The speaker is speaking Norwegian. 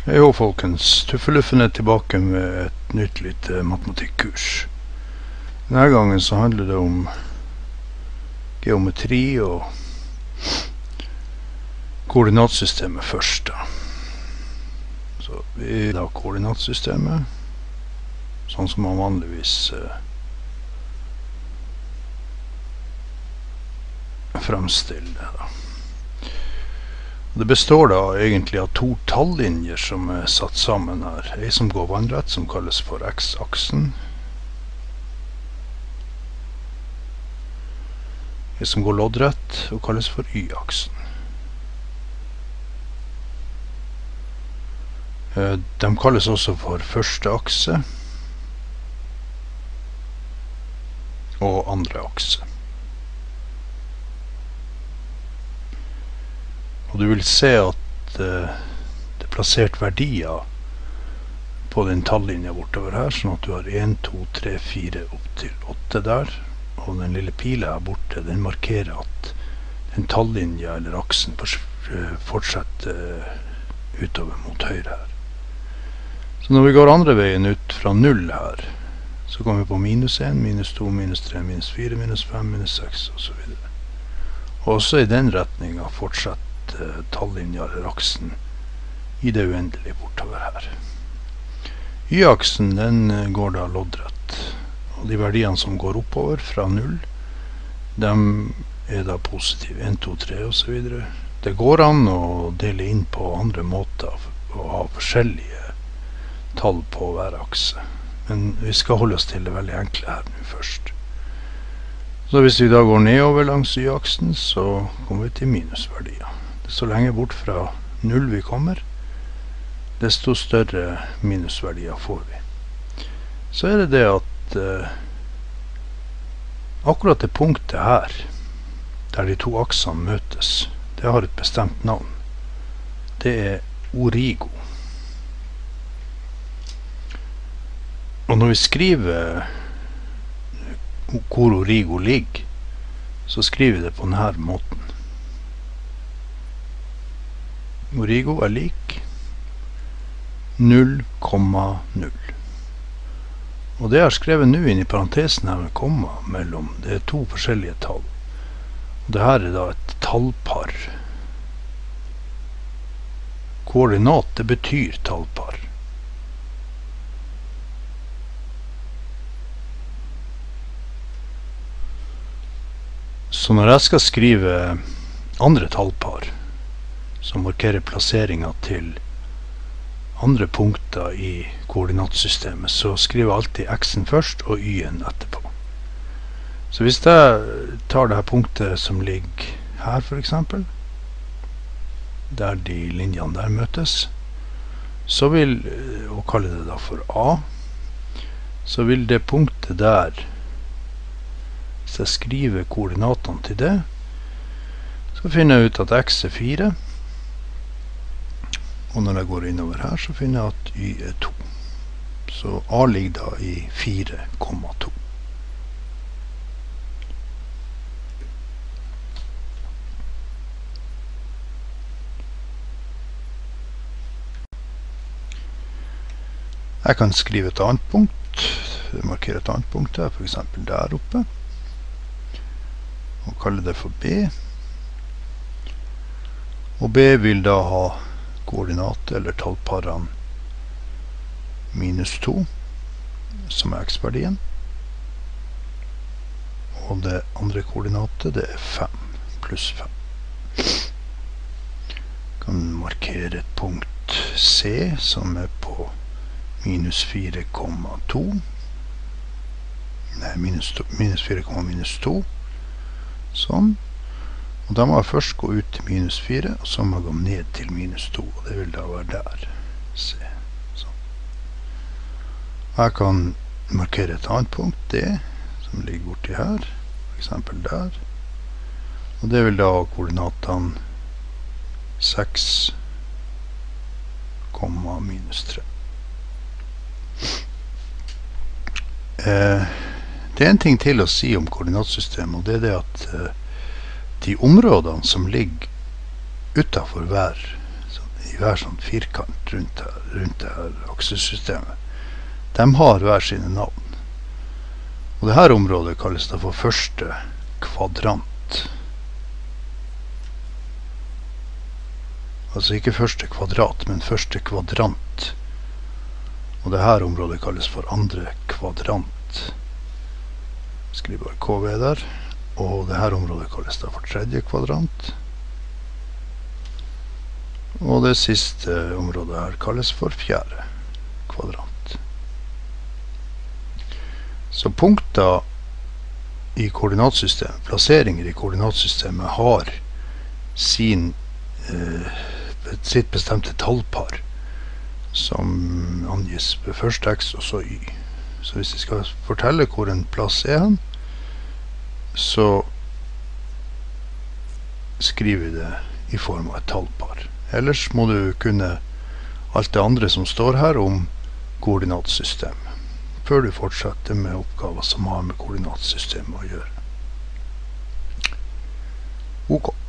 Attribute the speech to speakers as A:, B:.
A: Hei ho folkens, Tuffeluffen tilbake med et nytt lite matematikkurs. Denne gangen så handler det om geometri og koordinatsystemet først da. Så vi da koordinatsystemet, sånn som man vanligvis fremstiller det da. Det består da egentlig av to tallinjer som satt sammen her. En som går vannrett, som kalles for x-aksen. En som går loddrett, og kalles for y-aksen. De kalles også for første akse og andre akse. Og du vil se at det er plassert verdier på den tallinja bortover her, sånn at du har 1, 2, 3, 4 opp til 8 der. Og den lille pila her borte, den markerer at den tallinja eller aksen fortsetter utover mot høyre her. Så når vi går andre veien ut fra 0 her, så kommer vi på minus 1, minus 2, minus 3, minus 4, minus 5, minus 6 og så videre. Og også i den retningen fortsetter tallinja eller aksen i det uendelige bortover her. Y-aksen den går da loddrett, og de verdiene som går oppover fra 0, de er da positive, 1, 2, 3 og så videre. Det går an å dele inn på andre måter og ha forskjellige tall på hver akse, men vi skal holde oss til det veldig enkle her nå først. Så hvis vi da går nedover langs y-aksen, så kommer vi til minusverdier. Så lenge bort fra 0 vi kommer, desto større minusverdier får vi. Så er det det at akkurat det punktet her, der de to aksene møtes, det har et bestemt navn. Det er origo. Og når vi skriver hvor origo ligger, så skriver vi det på denne måten. Origo er lik 0,0. Og det jeg har skrevet nå inn i parentesen her med komma mellom, det er to forskjellige tall. Og det her er da et tallpar. Koordinat, det betyr tallpar. Så når jeg skal skrive andre tallpar, som markerer plasseringen til andre punkter i koordinatsystemet, så skriver jeg alltid x-en først og y-en etterpå. Så hvis jeg tar det her punktet som ligger her for eksempel, der de linjene der møtes, så vil, og kaller det da for A, så vil det punktet der, hvis jeg skriver koordinatene til det, så finner jeg ut at x er 4, og når jeg går innover her, så finner jeg at y er 2. Så A ligger da i 4,2. Jeg kan skrive et annet punkt, markere et annet punkt her, for eksempel der oppe, og kalle det for B. Og B vil da ha koordinat eller tallparene minus 2, som er x-verdien. Og det andre koordinatet, det er 5, pluss 5. Jeg kan markere et punkt C, som er på minus 4,2. Nei, minus 4,2. Sånn. Og da må jeg først gå ut til minus 4, og så må jeg gå ned til minus 2, og det vil da være der. Se. Sånn. Jeg kan markere et annet punkt, D, som ligger borti her, for eksempel der. Og det vil da ha koordinatene 6, minus 3. Det er en ting til å si om koordinatsystemet, og det er det at de områdene som ligger utenfor hver, hver sånn firkant rundt det her aksesystemet. De har hver sine navn. Og det her området kalles det for første kvadrant. Altså ikke første kvadrat, men første kvadrant. Og det her området kalles for andre kvadrant. Skriv bare KV der. Og det her området kalles det for tredje kvadrant. Og det siste området her kalles for fjerde kvadrant. Så punkter i koordinatsystemet, plasseringer i koordinatsystemet har sitt bestemte tallpar som angis ved først x og så y. Så hvis jeg skal fortelle hvor en plass hen, så skriver vi det i form av et tallpar. Ellers må du kunne alt det andre som står her om koordinatsystem, før du fortsetter med oppgaver som har med koordinatsystemet å gjøre. Ok.